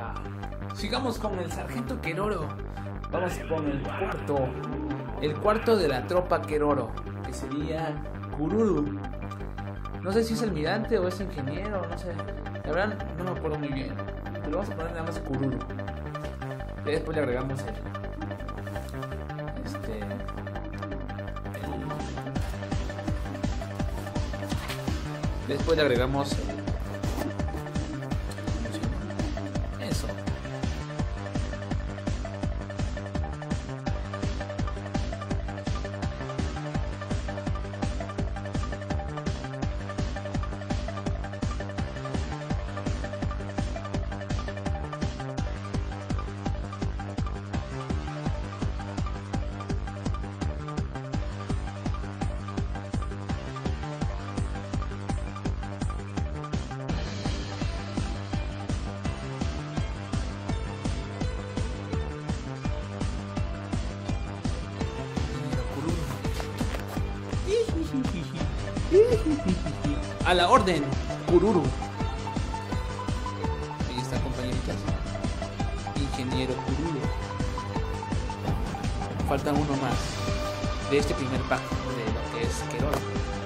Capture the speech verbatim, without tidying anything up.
Ya. Sigamos con el sargento Keroro. Vamos con el cuarto. El cuarto de la tropa Keroro, que sería Kururu. No sé si es almirante o es ingeniero, no sé. La verdad no me acuerdo muy bien. Pero vamos a poner nada más Kururu. Y después le agregamos el... Este... el- Después le agregamos el... Eso. A la orden, Kururu. Ahí está, compañeritas. Ingeniero Kururu. Falta uno más de este primer pack de lo que es Keroro.